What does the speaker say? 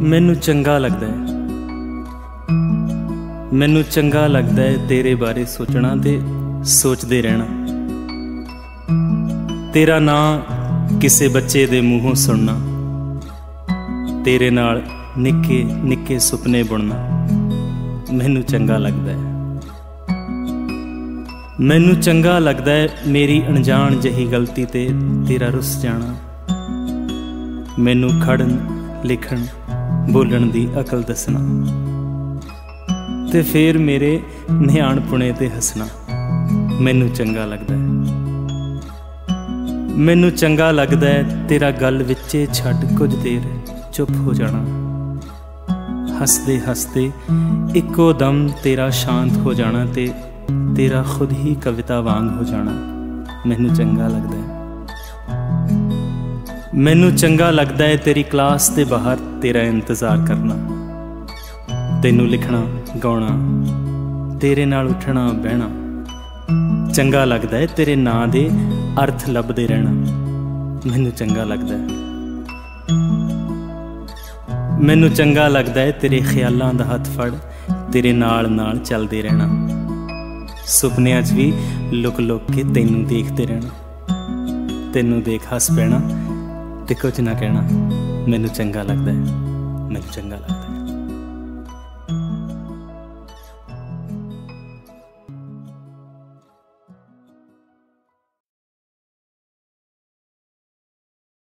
मैनू चंगा लगदा है, मैनू चंगा लगदा है तेरे बारे सोचना ते सोचदे रहना। तेरा नां किसे बच्चे दे मूहों सुनना, तेरे नाल निक्के निक्के सुपने बुनना मैनू चंगा लगदा है। मैनू चंगा लगदा है मेरी अनजान जही गलती ते तेरा रुस जाना। मैनू खड़न लिखण बोलण दी अकल दसना ते फिर मेरे निहाणपुणे ते हसना मैनू चंगा लगदा है। मैनू चंगा लगदा है तेरा गल विचे छड्ड कुछ देर चुप हो जाना। हसदे हसदे इक्को दम तेरा शांत हो जाना ते तेरा खुद ही कविता वांग हो जाना मैनू चंगा लगदा है। मैनू चंगा लगदा है तेरी क्लास दे बाहर तेरा इंतज़ार करना, तैनू लिखना गाउणा तेरे नाल उठना बहना। चंगा लगदा है तेरे नां दे अर्थ लभदे रहना मैनू चंगा लगदा है। मैनू चंगा लगदा है तेरे ख्यालां दा हत्थ फड़ तेरे नाल नाल चलदे रहना। सुपनियां च भी लुक लुक के तैनू देखते रहना, तैनू देख हस पैना ते कुछ ना कहना मैनू चंगा लगदा है, मैनू चंगा लगदा है।